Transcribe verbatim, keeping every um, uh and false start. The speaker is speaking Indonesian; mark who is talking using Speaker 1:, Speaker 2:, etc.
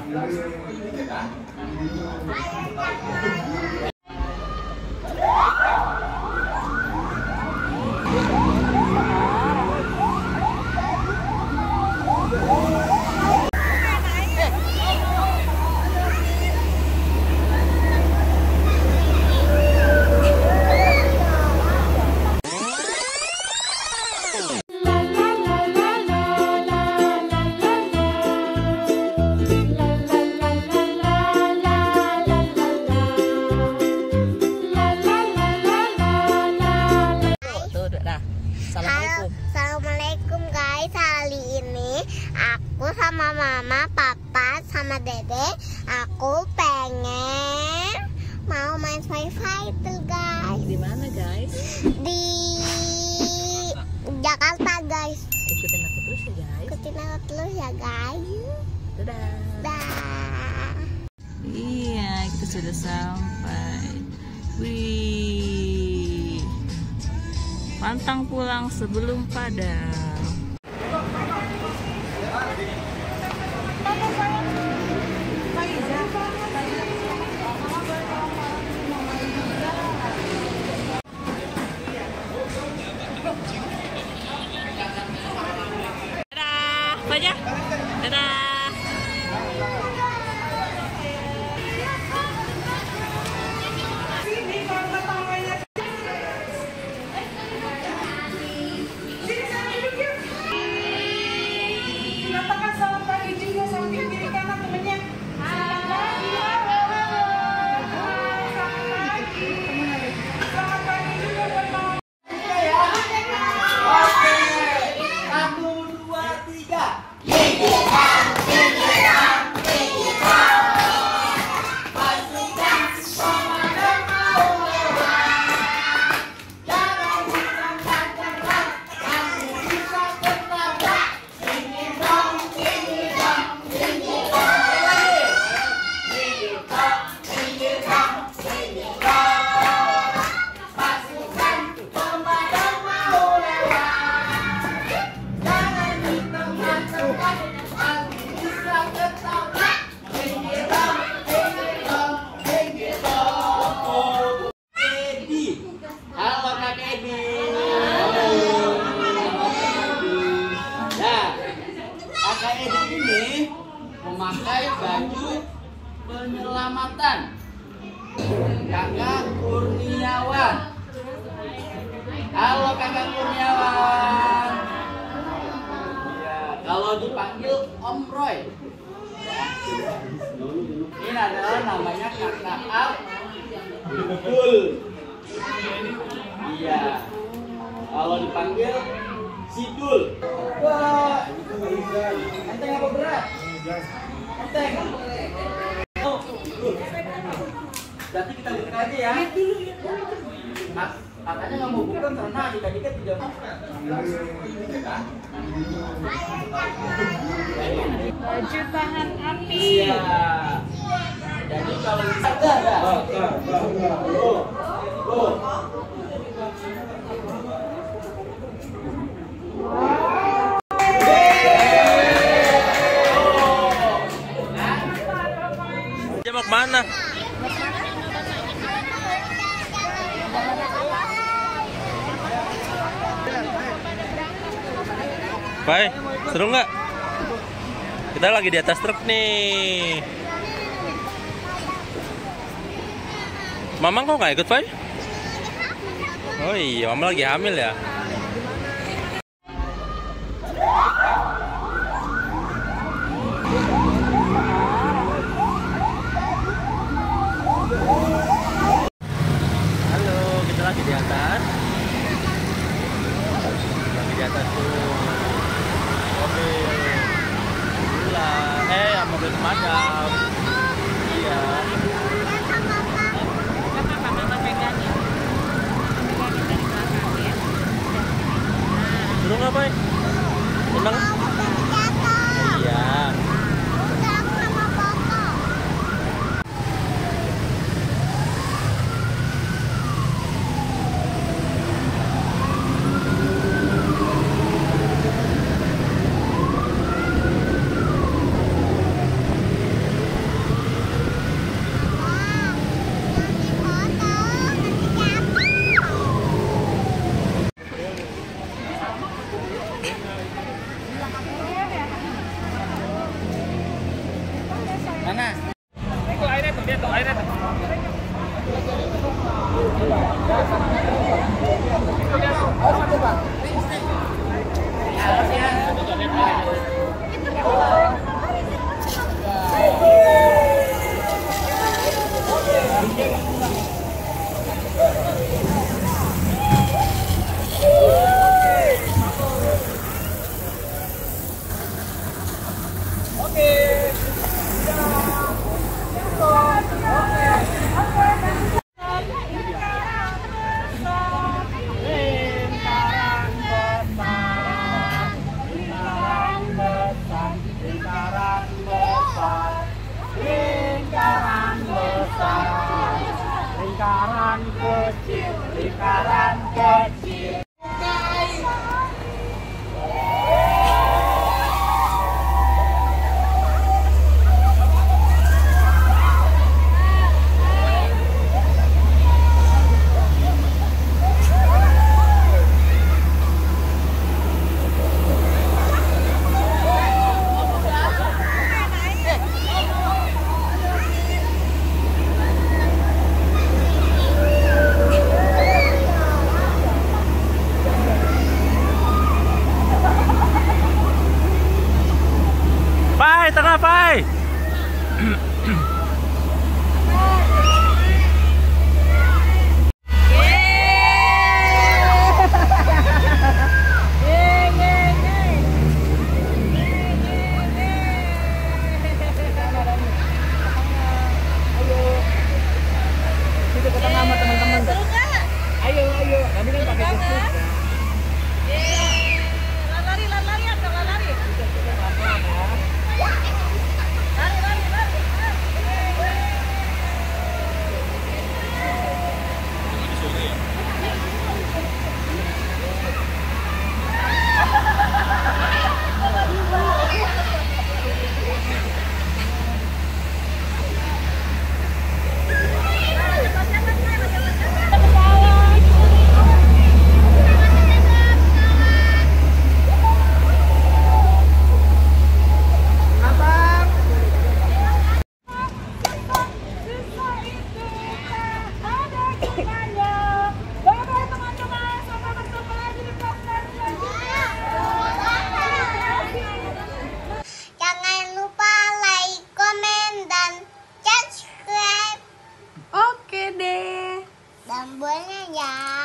Speaker 1: Assalamualaikum guys, hari ini aku sama mama, papa, sama dede aku pengen mau main wifi tuh guys.
Speaker 2: Di mana guys?
Speaker 1: Di Jakarta guys.
Speaker 2: Ikutin aku terus ya guys.
Speaker 1: Ikutin aku terus ya guys.
Speaker 2: Dadah.
Speaker 1: Dah.
Speaker 2: Iya, kita sudah sampai. Wih, pantang pulang sebelum padam. Dadah, Fajar. Dadah.
Speaker 3: Memakai baju penyelamatan Kakak Kurniawan. Halo Kakak Kurniawan. Ya, kalau dipanggil Om Roy. Ini adalah namanya Kakak Abdul. Iya. Kalau dipanggil Sidul. Wah, enteng apa berat? Enteng. Oh, berarti kita buka aja ya. Mas, katanya nggak mau buka karena adik-adiknya tidak mau.
Speaker 2: Baju tahan api.
Speaker 3: Iya. Jadi kalau bisa ada. Oh, oh.
Speaker 4: Mau kemana? Pai, seru nggak? Kita lagi di atas truk nih. Mama kok nggak ikut, Pai? Oh iya, Mama lagi hamil ya. Halo, kita lagi di atas. Lagi di atas tuh. Mobil. Gila. Eh, mobil pemadam. Iya. Seru nggak, Pai? Senang? Iya.
Speaker 3: Mana?
Speaker 4: Itu airnya tuh, lihat tuh airnya tuh.
Speaker 3: Lingkaran kecil, lingkaran kecil.
Speaker 4: Pai, tengah Pai.
Speaker 3: Kita ke tengah sama teman-teman. Ayo, ayo. Kami kan pakai jas.
Speaker 2: Lari, lari, lari, atau lari?
Speaker 1: Jangan lupa like, komen, dan subscribe.
Speaker 2: Oke deh.
Speaker 1: Tombolnya ya.